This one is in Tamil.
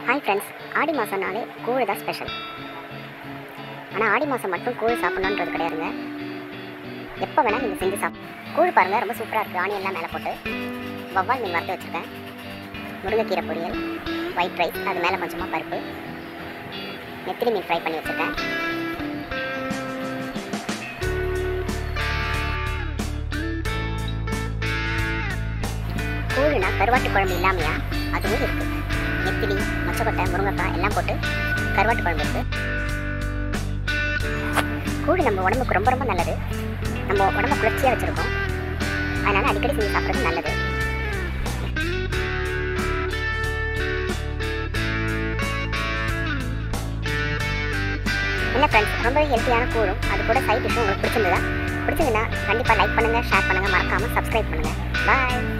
ஹாய் ஃப்ரெண்ட்ஸ், ஆடி மாதம்னாலே கூழ் தான் ஸ்பெஷல். ஆனால் ஆடி மாதம் மட்டும் கூழ் சாப்பிட்ணுன்றது கிடையாதுங்க. எப்போ வேணால் நீங்கள் செஞ்சு கூழ் பாருங்கள், ரொம்ப சூப்பராக இருக்குது. ஆனியன்லாம் மேலே போட்டு வவ்வால் மீன் வறுத்து வச்சுருக்கேன், முருங்கைக்கீரை பொரியல், ஒயிட் ரைஸ், அது மேலே கொஞ்சமாக பருப்பு, நெத்திலி மீன் ஃப்ரை பண்ணி வச்சுருக்கேன். கூழுனா கருவாட்டு குழம்பு இல்லாமையா? அதுவும் இருக்குது. நெத்திலி, மொச்சக்கொட்டை, முருங்கைக்காய் எல்லாம் போட்டு கருவாட்டு குழம்பு இருக்குது. கூழ் நம்ம உடம்புக்கு ரொம்ப ரொம்ப நல்லது. நம்ம உடம்பை குளிர்ச்சியாக வச்சுருக்கோம். அதனால் அடிக்கடி செஞ்சு சாப்பிட்றது நல்லது. என்ன ஃப்ரெண்ட்ஸ், ரொம்பவே ஹெல்த்தியான கூழும் அது கூட சைட் டிஷ்ஷும் உங்களுக்கு பிடிச்சிருந்ததுன்னா கண்டிப்பாக லைக் பண்ணுங்கள், ஷேர் பண்ணுங்கள், மறக்காமல் சப்ஸ்கிரைப் பண்ணுங்கள். பாய்.